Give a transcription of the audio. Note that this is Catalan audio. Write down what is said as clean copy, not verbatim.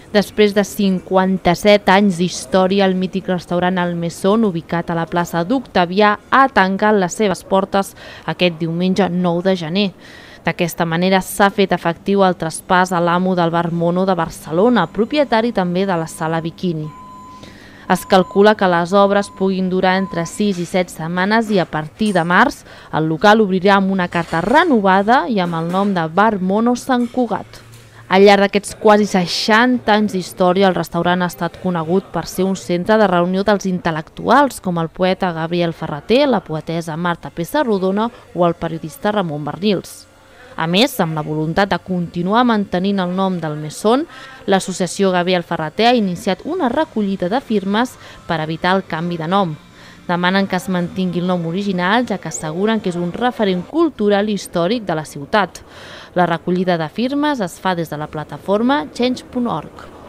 Després de 57 anys d'història, el mític restaurant El Mesón, ubicat a la plaça d'Octavià, ha tancat les seves portes aquest diumenge 9 de gener. D'aquesta manera s'ha fet efectiu el traspàs a l'amo del Bar Mono de Barcelona, propietari també de la sala Bikini. Es calcula que les obres puguin durar entre 6 i 7 setmanes i a partir de març el local obrirà amb una carta renovada i amb el nom de Bar Mono Sant Cugat. Al llarg d'aquests quasi 60 anys d'història, el restaurant ha estat conegut per ser un centre de reunió dels intel·lectuals, com el poeta Gabriel Ferrater, la poetessa Marta Pessarrodona o el periodista Ramon Barnils. A més, amb la voluntat de continuar mantenint el nom del Mesón, l'associació Gabriel Ferrater ha iniciat una recollida de firmes per evitar el canvi de nom. Demanen que es mantingui el nom original, ja que asseguren que és un referent cultural i històric de la ciutat. La recollida de firmes es fa des de la plataforma change.org.